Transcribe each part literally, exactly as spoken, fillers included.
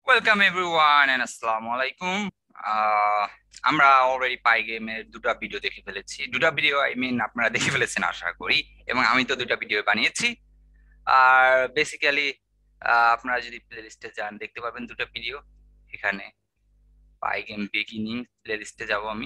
Welcome everyone and আসসালামু আলাইকুম। আহ, আমরা অলরেডি পাই গেমের দুটো ভিডিও দেখে ফেলেছি। দুটো ভিডিও আই মিন আপনারা দেখে ফেলেছেন আশা করি, এবং আমি তো দুটো ভিডিও বানিয়েছি। আর বেসিক্যালি আপনারা যদি প্লে লিস্টে যান দেখতে পাবেন দুটো ভিডিও। এখানে পাই গেম বিগিনিং প্লে লিস্টে যাব আমি।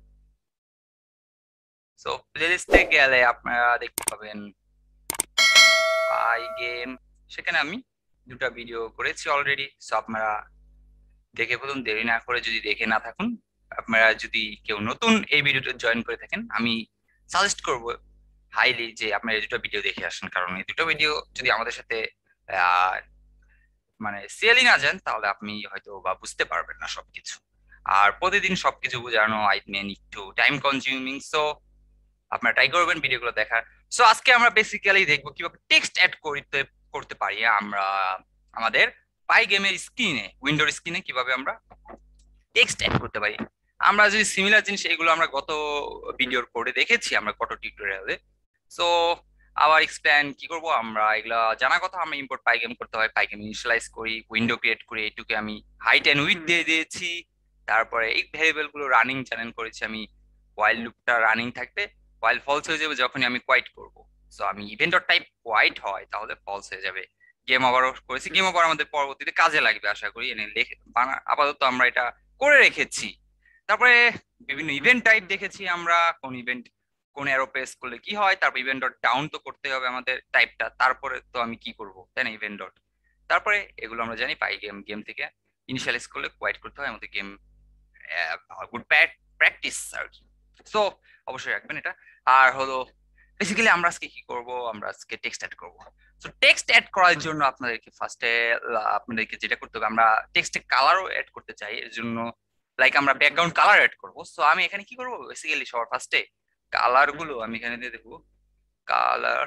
সো প্লে লিস্টে গেলে আপনারা দেখতে পাবেন পাই গেম, সেখানে আমি দুটো ভিডিও করেছি অলরেডি। সো আপনারা দেখে ফেলুন, দেরি না করে। যদি দেখে না থাকুন, আপনারা যদি কেউ নতুন এই ভিডিওতে জয়েন করে থাকেন, আমি সাজেস্ট করব হাইলি যে আপনারা এই দুটো ভিডিও দেখে আসেন। কারণ এই দুটো ভিডিও যদি আমাদের সাথে আহ, মানে সিরিয়ালি না যান, তাহলে আপনি হয়তো বা বুঝতে পারবেন না সবকিছু। আর প্রতিদিন সবকিছু বোঝানো আই মিন একটু টাইম কনজিউমিং। সো আপনারা ট্রাই করবেন ভিডিওগুলো দেখার। সো আজকে আমরা বেসিক্যালি দেখবো কিভাবে টেক্সট অ্যাড করতে করতে পারি আমরা আমাদের পাই গেমের স্ক্রিনে, উইন্ডোর স্ক্রিনে কিভাবে আমরা টেক্সট অ্যাড করতে পারি। আমরা যদি সিমিলার জিনিস এগুলো আমরা গত ভিডিওর করে দেখেছি, আমরা গত টিউটোরিয়ালে। সো আবার এক্সপ্লেন কি করব, আমরা এগুলা জানা কথা। আমরা ইম্পোর্ট পাইগেম করতে হয়, পাইগেম ইনিশিয়ালাইজ করি, উইন্ডো ক্রিয়েট করি, এইটুকু আমি হাইট এন্ড উইডথ দিয়ে দিয়েছি। তারপরে এই ভেরিয়েবল গুলো রানিং চ্যানেল করেছি আমি। ওয়াইল লুপটা রানিং থাকবে, ওয়াইল ফলস হয়ে যাবে যখনই আমি কোয়াইট করব। সো আমি ইভেন্ট ডট টাইপ কোয়াইট হয় তাহলে ফলস হয়ে যাবে। গেম ওভারও করেছি, গেম ওভার আমাদের পরবর্তীতে কাজে লাগবে আশা করি। এনে লেখে বানা- আপাতত আমরা এটা করে রেখেছি। তারপরে বিভিন্ন ইভেন্ট টাইপ দেখেছি আমরা, কোন ইভেন্ট কোন অ্যারো প্রেস করলে কি হয়। তারপর ইভেন্ট ডট ডাউন তো করতে হবে আমাদের টাইপটা, তারপরে তো আমি কি করব তাই না, ইভেন্ট ডট। তারপরে এগুলো আমরা জানি পাই গেম গেম থেকে ইনিশিয়ালাইজ করলে কোয়াইট করতে হয় আমাদের গেম। গুড প্র্যাকটিস আর কি। সো অবশ্যই রাখবেন এটা। আর হলো বেসিক্যালি আমরা আজকে কি করব, আমরা আজকে টেক্সট অ্যাড করব। সো টেক্সট অ্যাড করার জন্য আপনাদেরকে ফার্স্টে আপনাদেরকে যেটা করতে হবে, আমরা টেক্সটে কালারও অ্যাড করতে চাই। এর জন্য লাইক আমরা ব্যাকগ্রাউন্ড কালার অ্যাড করব। সো আমি এখানে কি করব, বেসিক্যালি সবার ফার্স্টে কালার গুলো আমি এখানে দিয়ে দেবো। কালার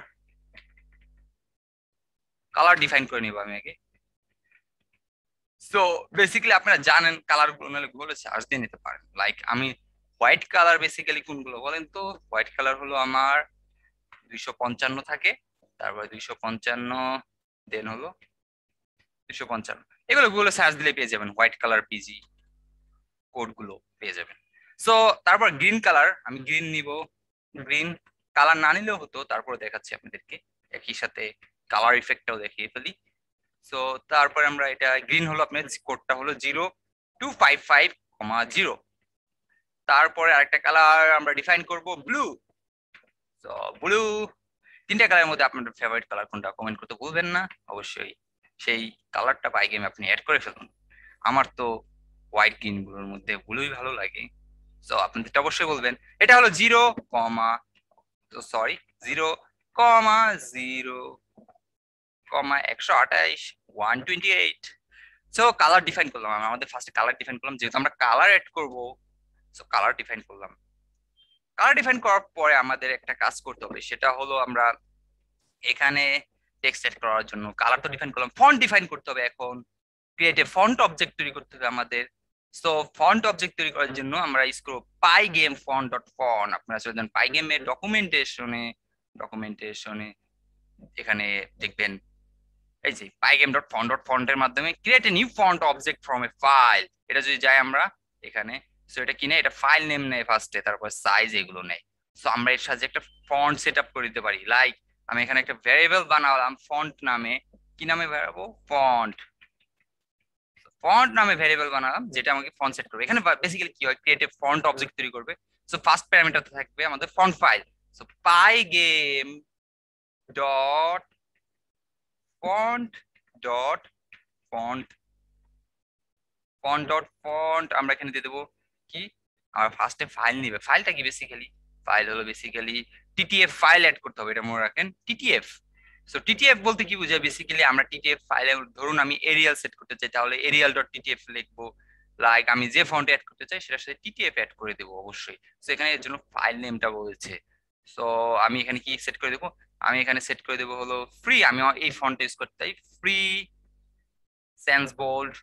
কালার ডিফাইন করে নিব আমি আগে। সো বেসিক্যালি আপনারা জানেন কালার গুলো, নাহলে গুগলে সার্চ দিয়ে নিতে পারেন। লাইক আমি হোয়াইট কালার, বেসিক্যালি কোনগুলো বলেন তো? হোয়াইট কালার হলো আমার দুইশো পঞ্চান্ন থাকে, তারপরে দুইশো পঞ্চান্ন, দেন হলো দুইশো পঞ্চান্ন। এগুলো গুগলে সার্চ দিলে পেয়ে যাবেন, হোয়াইট কালার পিজি কোড গুলো পেয়ে যাবেন। সো তারপর গ্রিন কালার, আমি গ্রিন নিব। গ্রিন কালার না নিলেও হতো, তারপর দেখাচ্ছি আপনাদেরকে একই সাথে কালার ইফেক্টটাও দেখিয়ে ফেলি। সো তারপরে আমরা এটা গ্রিন হলো, আপনার কোডটা হলো zero two five five comma zero. তারপরে আরেকটা কালার আমরা ডিফাইন করব ব্লু। তো ব্লু, তিনটা কালারের মধ্যে আপনার ফেভারিট কালার কোনটা কমেন্ট করতে ভুলবেন না অবশ্যই। সেই কালারটা পাই গেমে আপনি অ্যাড করে ফেলুন। আমার তো হোয়াইট গ্রিন গুলোর মধ্যে ব্লুই ভালো লাগে। তো আপনাদেরটা অবশ্যই বলবেন। এটা হলো জিরো কমা, তো sorry, zero comma zero comma একশো আঠাইশ one twenty eight. So colour define করলাম, আমরা আমাদের ফার্স্টে কালার ডিফাইন করলাম, যেহেতু আমরা কালার এড করব। সো কালার ডিফাইন করলাম। কালার ডিফাইন করার পরে আমাদের একটা কাজ করতে হবে, সেটা হলো আমরা এখানে টেক্সট এড করার জন্য কালার তো ডিফাইন করলাম, ফন্ট ডিফাইন করতে হবে। এখন ক্রিয়েট এ ফন্ট অবজেক্ট তৈরি করতে হবে আমাদের। সো ফন্ট অবজেক্ট তৈরি করার জন্য আমরা ইউজ করব Pygame font dot font. আপনারা চলে যান পাই গেমের ডকুমেন্টেশনে। ডকুমেন্টেশনে এখানে দেখবেন এই যে পাইগেম ডট ফন্ট ডট ফন্টের মাধ্যমে create a new font object from a file. এটা যদি যাই আমরা এখানে, সো এটা কি নেয়, এটা ফাইল নেম নেয় ফার্স্টে, তারপর সাইজ এগুলো নেয়। সো আমরা এর সাথে একটা ফন্ট সেট আপ করে দিতে পারি। লাইক আমি এখানে একটা ভ্যারিয়েবল বানালাম ফন্ট নামে। কি নামে বানাবো? ফন্ট। ফন্ট নামে ভ্যারিয়েবল বানালাম, যেটা আমাকে ফন্ট সেট করবে। এখানে বেসিক্যালি কি হয়, ক্রিয়েট এ ফন্ট অবজেক্ট তৈরি করবে। সো ফার্স্ট প্যারামিটার থাকবে আমাদের font file. So Pygame dot font dot font font dot font আমরা এখানে দিয়ে দেবো কি, আর ফার্স্টে ফাইল নিবে। ফাইলটা কি বেসিক্যালি, ফাইল হলো বেসিক্যালি টিটিএফ ফাইল অ্যাড করতে হবে, এটা মনে রাখেন, টিটিএফ। সো টিটিএফ বলতে কি বোঝায়, বেসিক্যালি আমরা টিটিএফ ফাইলে ধরুন আমি এরিয়াল সেট করতে চাই, তাহলে এরিয়াল ডট টিটিএফ লিখবো। লাইক আমি যে ফন্ট অ্যাড করতে চাই সেটার সাথে টিটিএফ অ্যাড করে দেবো অবশ্যই। সো এখানে এর জন্য ফাইল নেমটা বলছে। সো আমি এখানে কি সেট করে দেবো, আমি এখানে সেট করে দেবো হলো ফ্রি। আমি এই ফন্ট ইউজ করতে চাই, free sans bold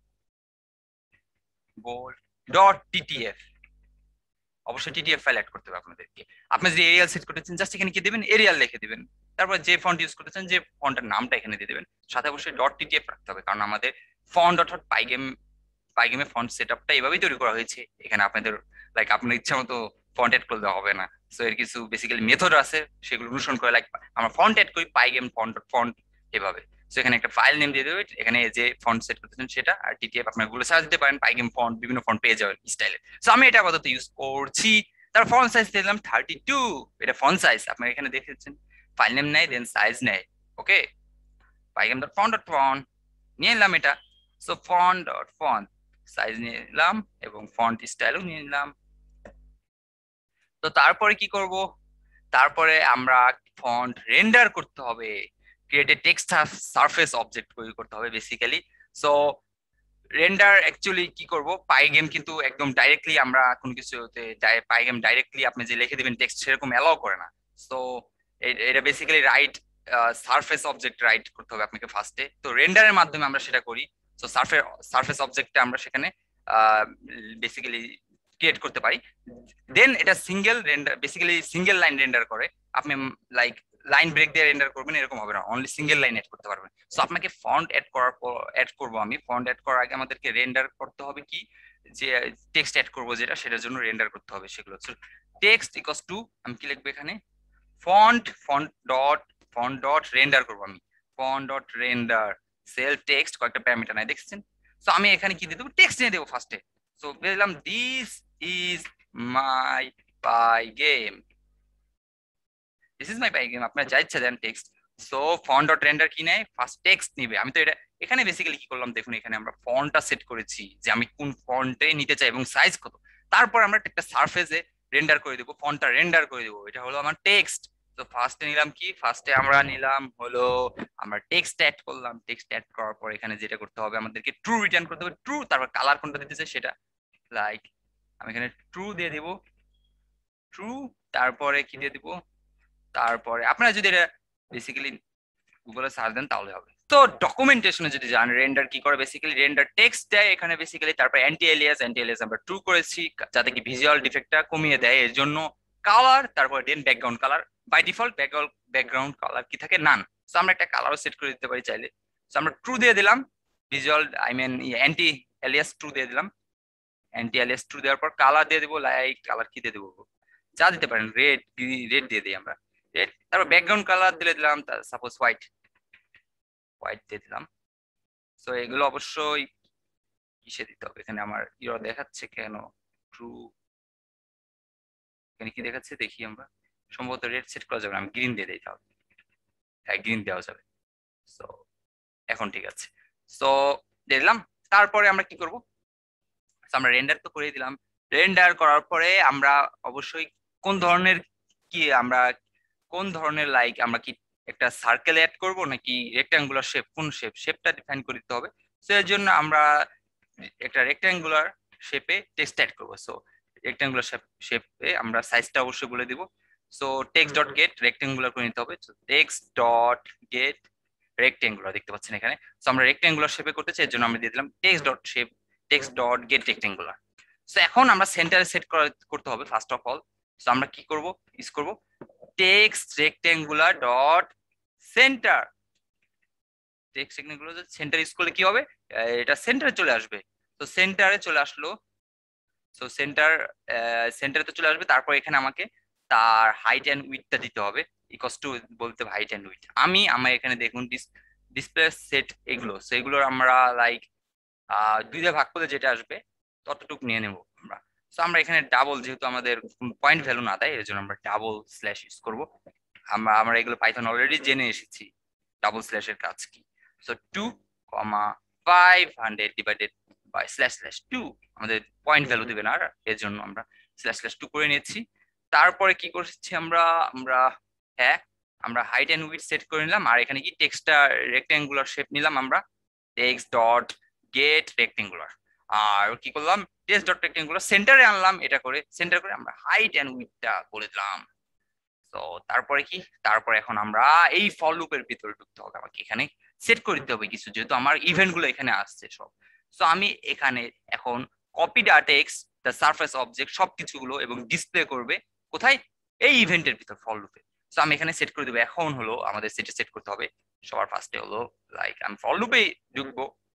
bold dot TTF. অবশ্যই টিটিএফ ফাইল অ্যাড করতে হবে আপনাদেরকে। আপনি যদি এরিয়াল সেট করতে চান, জাস্ট এখানে কি দিবেন, এরিয়াল লিখে দিবেন। তারপর যে ফন্ট ইউজ করতে চান, যে ফন্টের নামটা এখানে দিয়ে দিবেন। সাথে অবশ্যই ডট টিটিএফ রাখতে হবে, কারণ আমাদের ফন্ট অর্থাৎ পাইগেম পাইগেমে ফন্ট সেটআপটা এভাবেই তৈরি করা হয়েছে। এখানে আপনাদের লাইক আপনার ইচ্ছা মতো ফন্ট এড করলে হবে না। সো এর কিছু বেসিক্যালি মেথড আছে, সেগুলো অনুসরণ করে লাইক আমরা ফন্ট এড করি পাইগেম ফন্ট ফন্ট এভাবে। সো এখানে একটা ফাইল নেম দিয়ে দেবে, এখানে যে ফন্ট সেট করতেছেন সেটা, আর টিটিএফ আপনার গুলো সার্চ দিতে পারেন, পাইগেম ফন্ট বিভিন্ন ফন্ট পেয়ে যাবেন স্টাইলে। সো আমি এটা আপাতত ইউজ করছি। তার ফন্ট সাইজ দিলাম থার্টি টু, এটা ফন্ট সাইজ আপনার এখানে দেখেছেন, ফাইল নেম নেয় দেন সাইজ নেয়। Okay, Pygame dot font dot font নিয়ে নিলাম এটা। So font dot font size নিয়ে নিলাম এবং ফন্ট স্টাইলও নিয়ে নিলাম। তো তারপরে কি করব, তারপরে আমরা ফন্ট রেন্ডার করতে হবে, create a text surface object তৈরি করতে হবে বেসিক্যালি। সো রেন্ডার অ্যাকচুয়ালি কি করব, পাইগেম কিন্তু একদম ডাইরেক্টলি আমরা কোনো কিছুতে পাইগেম ডাইরেক্টলি আপনি যে লিখে দিবেন টেক্সট সেরকম অ্যালাউ করে না। সো এটা basically write surface object write করতে হবে আপনাকে ফার্স্টে। তো রেন্ডারের মাধ্যমে আমরা সেটা করি। সো সারফেস সারফেস অবজেক্টটা আমরা সেখানে বেসিক্যালি ক্রিয়েট করতে পারি। দেন এটা single render, basically single line render করে। আপনি লাইক লাইন ব্রেক দিয়ে রেন্ডার করবেন এরকম হবে না, অনলি সিঙ্গেল লাইন এড করতে পারবেন। সো আপনাকে ফন্ট এড করার পর এড করব আমি, ফন্ট এড করার আগে আমাদেরকে রেন্ডার করতে হবে কি, যে টেক্সট এড করব যেটা, সেটার জন্য রেন্ডার করতে হবে সেগুলো। সো টেক্সট ইকুয়ালস টু, আমি কি লিখবো এখানে, font font dot font dot render করবো আমি, font dot render self text, কয়েকটা প্যারামিটার নাই দেখছেন। সো আমি এখানে কি দিয়ে দেবো, টেক্সট নিয়ে দেবো ফার্স্টে। সো বললাম this is my Pygame, this is my Pygame, আপনার যা ইচ্ছা দেন text. So font dot render কি নেয়, ফার্স্ট টেক্সট নিবে। আমি তো এটা এখানে বেসিক্যালি কি করলাম দেখুন, এখানে আমরা ফন্টটা সেট করেছি যে আমি কোন ফন্টে নিতে চাই এবং সাইজ কত। তারপর আমরা একটা সারফেসে রেন্ডার করে দেবো, ফন্টটা রেন্ডার করে দেবো, এটা হলো আমার টেক্সট। তো ফার্স্টে নিলাম কি, ফার্স্টে আমরা নিলাম হলো আমরা টেক্সট অ্যাড করলাম। টেক্সট অ্যাড করার পর এখানে যেটা করতে হবে আমাদেরকে ট্রু রিটার্ন করতে হবে, ট্রু। তারপর কালার কোনটা দিতে চাই সেটা, লাইক আমি এখানে ট্রু দিয়ে দিব, ট্রু। তারপরে কি দিয়ে দিব, তারপরে আপনারা যদি এটা বেসিক্যালি গুগলে সার্চ দেন তাহলে হবে। তো ডকুমেন্টেশনে যদি যান, রেন্ডার কি করে, বেসিক্যালি রেন্ডার টেক্সট দেয় এখানে বেসিক্যালি, তারপর অ্যান্টি এলিয়াস, অ্যান্টি এলিয়াস আমরা ট্রু করেছি যাতে কি ভিজুয়াল ডিফেক্টটা কমিয়ে দেয়, এর জন্য কালার, তারপর then background colour. By default background background colour কি থাকে, নান। সো আমরা একটা কালারও সেট করে দিতে পারি চাইলে। সো আমরা ট্রু দিয়ে দিলাম, visual I mean anti alias true দিয়ে দিলাম। অ্যান্টি এলিয়াস ট্রু দেওয়ার পর কালার দিয়ে দেবো, লাইক কালার কি দিয়ে দেবো, যা দিতে পারেন, রেড রেড দিয়ে দিই আমরা, রেড। তারপর ব্যাকগ্রাউন্ড কালার দিলে দিলাম সাপোজ হোয়াইট, হোয়াইট দিয়ে দিলাম। তো এগুলো অবশ্যই কিসে দিতে হবে, এখানে আমার ইরর দেখাচ্ছে কেন, ট্রু, এখানে কি দেখাচ্ছে দেখি আমরা, সম্ভবত রেড সেট করা যাবে, আমি গ্রিন দিয়ে দিই তাহলে, হ্যাঁ গ্রিন দেওয়া যাবে। তো এখন ঠিক আছে, তো দিলাম। তারপরে আমরা কি করব, আমরা রেন্ডার তো করে দিলাম। রেন্ডার করার পরে আমরা অবশ্যই কোন ধরনের কি, আমরা কোন ধরনের লাইক আমরা কি একটা সার্কেল অ্যাড করব নাকি রেক্টাঙ্গুলার শেপ, কোন শেপ, শেপটা ডিফাইন করে দিতে হবে। সো এর জন্য আমরা একটা রেক্টাঙ্গুলার শেপে টেক্সট অ্যাড করবো। সো রেক্টাঙ্গুলার শেপে আমরা সাইজটা অবশ্যই বলে দিব। So text dot get rectangular করে নিতে হবে। টেক্সট ডট গেট রেক্টাঙ্গুলার দেখতে পাচ্ছেন এখানে। সো আমরা রেক্টাঙ্গুলার শেপে করতে চাই, এর জন্য আমরা দিয়ে দিলাম text dot shape, text dot get rectangular. So এখন আমরা সেন্টারে সেট করতে হবে ফার্স্ট অফ অল। সো আমরা কি করব, ইউজ করব text rectangular dot centre. Text rectangular centre use করলে কি হবে, এটা সেন্টারে চলে আসবে। তো সেন্টারে চলে আসলো, সো সেন্টার সেন্টারে তো চলে আসবে। তারপর এখানে আমাকে তার হাইট এন্ড উইডথটা দিতে হবে, ইকুয়ালস টু বলতে হবে হাইট এন্ড উইডথ। আমি আমার এখানে দেখুন ডিসপ্লে সেট এগুলো, সেগুলোর আমরা লাইক দুইটা ভাগ করলে যেটা আসবে ততটুকু নিয়ে নেব আমরা। সো আমরা এখানে ডাবল, যেহেতু আমাদের পয়েন্ট ভ্যালু না দেয় এর জন্য আমরা ডাবল স্ল্যাশ ইউজ করব। আমরা আমরা এগুলো পাইথন অলরেডি জেনে এসেছি ডাবল স্ল্যাশের কাজ কি। So two comma five hundred divided by slash slash two, আমাদের পয়েন্ট ভ্যালু দিবে না, এর জন্য আমরা স্ল্যাশ স্ল্যাশ টু করে নিয়েছি। তারপরে কি করছি আমরা, আমরা হ্যাঁ আমরা হাইট এন্ড উইডথ সেট করে নিলাম। আর এখানে কি টেক্সটটা রেক্টাঙ্গুলার শেপ নিলাম আমরা, টেক্সট ডট গেট রেক্টাঙ্গুলার। আর কি করলাম, টেক্সট ডট রেক্টাঙ্গুলার সেন্টারে আনলাম, এটা করে সেন্টার করে আমরা হাইট এন্ড উইডথটা করে দিলাম। তো তারপরে কি, তারপরে এখন আমরা এই ফর লুপের ভিতরে ঢুকতে হবে, আমাকে এখানে সেট করে দিতে হবে কিছু, যেহেতু আমার ইভেন্ট গুলো এখানে আসছে সব। সো আমি এখানে এখন copy the text the surface object সবকিছুগুলো এবং ডিসপ্লে করবে কোথায়, এই ইভেন্টের ভিতর ফর লুপে। সো আমি এখানে সেট করে দেবো। এখন হলো আমাদের সেটে সেট করতে হবে সবার ফার্স্টে হলো লাইক আমি ফর লুপে ঢুকবো,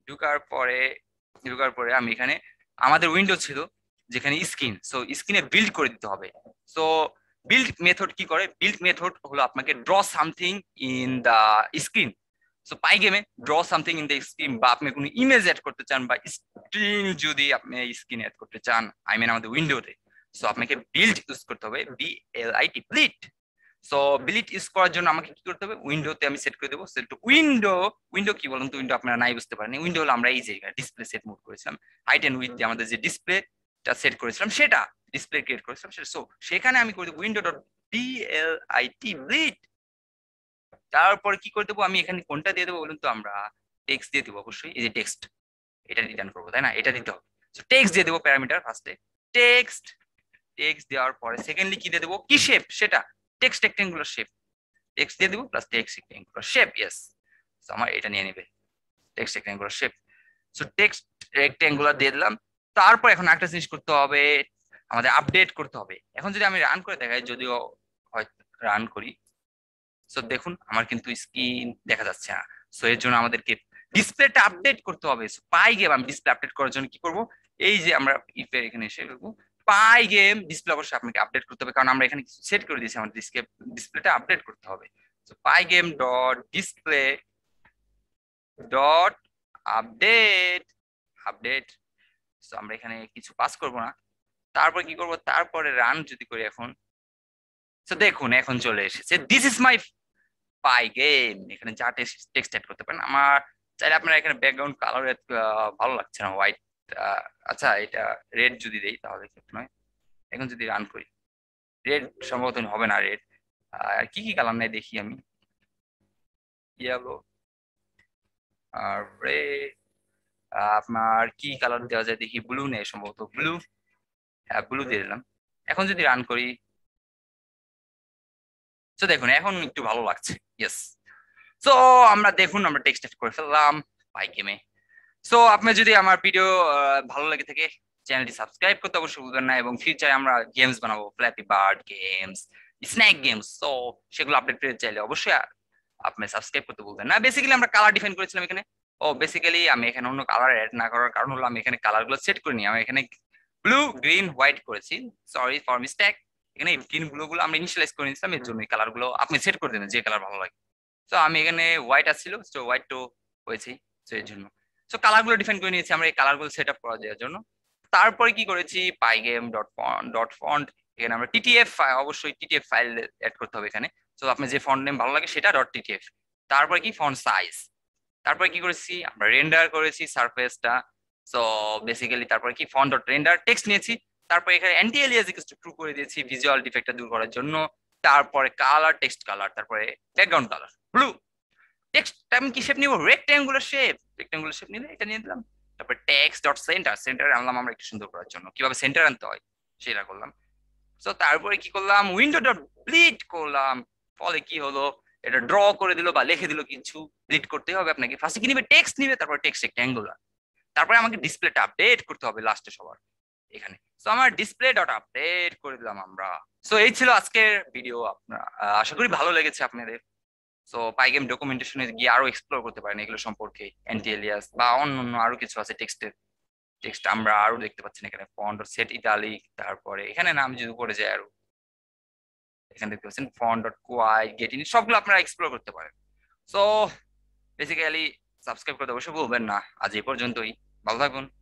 ঢুকার পরে ঢুকার পরে আমি এখানে আমাদের উইন্ডো ছিল যেখানে স্ক্রিন, সো স্ক্রিনে বিল্ড করে দিতে হবে। সো বিল্ড মেথড কি করে, বিল্ড মেথড হলো আপনাকে draw something in the screen. So পাই গেমে draw something in the screen, বা আপনি কোনো ইমেজ অ্যাড করতে চান বা স্ক্রিন যদি আপনি স্ক্রিন অ্যাড করতে চান, আই মিন আমাদের উইন্ডোতে, সো আপনাকে বিল্ড ইউজ করতে হবে, B L I T, blit. So blit use করার জন্য আমাকে কি করতে হবে, উইন্ডোতে আমি সেট করে দেবো সেট উইন্ডো। উইন্ডো কি বলুন তো, উইন্ডো আপনারা নাই বুঝতে পারেন। উইন্ডো হলো আমরা এই যে ডিসপ্লে সেট মোড করেছিলাম, হাইট এন্ড উইডথ আমাদের যে ডিসপ্লেটা সেট করেছিলাম সেটা ডিসপ্লে ক্রিয়েট করেছিলাম সেটা। সো সেখানে আমি করে দেবো window dot B L I T, blit. তারপর কি করে দেবো আমি এখানে, কোনটা দিয়ে দেবো বলুন তো, আমরা টেক্সট দিয়ে দেবো অবশ্যই, এই যে টেক্সট, এটা রিটার্ন করবো তাই না, এটা দিতে হবে। টেক্সট দিয়ে দেবো প্যারামিটার ফার্স্টে, টেক্সট। টেক্সট দেওয়ার পরে সেকেন্ডলি কি দিয়ে দেবো, কি শেপ সেটা, টেক্সট রেক্টেঙ্গুলার শেপ, টেক্সট দিয়ে দেবো plus text rectangular shape. Yes, তো আমার এটা নিয়ে নেবে text rectangular shape. So text rectangular দিয়ে দিলাম। তারপর এখন একটা জিনিস করতে হবে, আমাদের আপডেট করতে হবে। এখন যদি আমি রান করে দেখাই, যদিও হয়তো রান করি, সো দেখুন আমার কিন্তু স্ক্রিন দেখা যাচ্ছে না। সো এর জন্য আমাদেরকে ডিসপ্লেটা আপডেট করতে হবে। সো পাই গেম আমি ডিসপ্লে আপডেট করার জন্য কি করব, এই যে আমরা ইফের এখানে এসে দেখবো পাই গেম ডিসপ্লে অবশ্যই আপনাকে আপডেট করতে হবে, কারণ আমরা এখানে কিছু সেট করে দিয়েছি, আমাদের ডিসপ্লেটা আপডেট করতে হবে। So Pygame dot display dot update update. So আমরা এখানে কিছু পাস করব না। তারপর কি করব, তারপরে রান যদি করি এখন, সো দেখুন এখন চলে এসেছে, this is my Pygame. এখানে যা টেক্সট অ্যাড করতে পারেন। আমার চাইলে আপনারা এখানে ব্যাকগ্রাউন্ড কালার ভালো লাগছে না, হোয়াইট, আচ্ছা এটা রেড যদি দেই তাহলে ঠিক নয়। এখন যদি রান করি, রেড সম্ভবত হবে না, রেড আর কি কি কালার নেই দেখি আমি, ইয়েলো আর রেড, আপনার কি কালার দেওয়া যায় দেখি, ব্লু নেই সম্ভবত, ব্লু, হ্যাঁ ব্লু দিয়ে দিলাম। এখন যদি রান করি, তো দেখুন এখন একটু ভালো লাগছে। ইয়েস, সো আমরা দেখুন আমরা টেক্সট অ্যাড করে ফেললাম পাই গেমে। সো আপনি যদি আমার ভিডিও ভালো লেগে থাকে, চ্যানেলটি সাবস্ক্রাইব করতে অবশ্যই ভুলবেন না, এবং ফিউচারে আমরা গেমস বানাবো, Flappy Bird games, snake games, তো সেগুলো আপডেট পেতে চাইলে অবশ্যই আপনি সাবস্ক্রাইব করতে ভুলবেন না। বেসিক্যালি আমরা কালার ডিফাইন করেছিলাম এখানে। ও বেসিক্যালি আমি এখানে অন্য কালার অ্যাড না করার কারণ হলো আমি এখানে কালার গুলো সেট করিনি, আমি এখানে ব্লু গ্রিন হোয়াইট করেছি, সরি ফর মিস্টেক। এখানে গ্রিন ব্লু গুলো আমরা ইনিশিয়ালাইজ করে নিয়েছিলাম, এর জন্য এই কালার গুলো আপনি সেট করে দেবেন যে কালার ভালো লাগে। তো আমি এখানে হোয়াইট আসছিল, তো হোয়াইট তো হয়েছে, তো এর জন্য সো কালার গুলো ডিফাইন করে নিয়েছি আমরা এই কালার গুলো সেট আপ করা দেওয়ার জন্য। তারপরে কি করেছি, পাইগেম ডট ডট ফন্ট, এখানে আমরা টিটিএফ, অবশ্যই টিটিএফ ফাইল অ্যাড করতে হবে এখানে। তো আপনার যে ফন্ট নেম ভালো লাগে সেটা ডট টিটিএফ। তারপরে কি ফন্ট সাইজ, তারপরে কি করেছি আমরা রেন্ডার করেছি সারফেসটা। সো বেসিক্যালি তারপরে কি ফন্ট ডট রেন্ডার টেক্সট নিয়েছি। তারপরে এখানে anti alias equal to true করে দিয়েছি ভিজুয়াল ডিফেক্টটা দূর করার জন্য। তারপরে কালার, টেক্সট কালার, তারপরে ব্যাকগ্রাউন্ড কালার ব্লু। টেক্সট আমি কি শেপ নিব, রেক্ট্যাঙ্গুলার শেপ, রেক্ট্যাঙ্গুলার শেপ নিলে এটা নিয়ে দিলাম। তারপর টেক্সট ডট সেন্টার, সেন্টার আনলাম আমরা একটু সুন্দর করার জন্য, কিভাবে সেন্টার আনতে হয় সেটা করলাম। সো তারপরে কি করলাম, উইন্ডো ডট ব্লিড করলাম, ফলে কি হলো, এটা ড্র করে দিল বা লিখে দিল কিছু। ব্লিড করতে হবে আপনাকে, ফার্স্টে কি নিবে, টেক্সট নিবে, তারপর টেক্সট রেক্ট্যাঙ্গুলার, তারপরে আমাকে ডিসপ্লেটা আপডেট করতে হবে লাস্টে সবার এখানে। সো আমার ডিসপ্লে ডট আপডেট করে দিলাম আমরা। সো এই ছিল আজকের ভিডিও, আপনার আশা করি ভালো লেগেছে আপনাদের। সো পাইগেম ডকুমেন্টেশনে গিয়ে আরো এক্সপ্লোর করতে পারেন এগুলো সম্পর্কে, অ্যান্টি এলিয়াস বা অন্য অন্য আরো কিছু আছে টেক্সটের। টেক্সট আমরা আরো দেখতে পাচ্ছেন এখানে, ফন্ট সেট ইটালিক, তারপরে এখানে নাম যদি করে যায় আরো, এখানে দেখতে পাচ্ছেন ফন্ট ডট কোয়াই গেটিং, সবগুলো আপনারা এক্সপ্লোর করতে পারেন। সো বেসিক্যালি সাবস্ক্রাইব করতে অবশ্যই ভুলবেন না। আজ এই পর্যন্তই, ভালো থাকুন।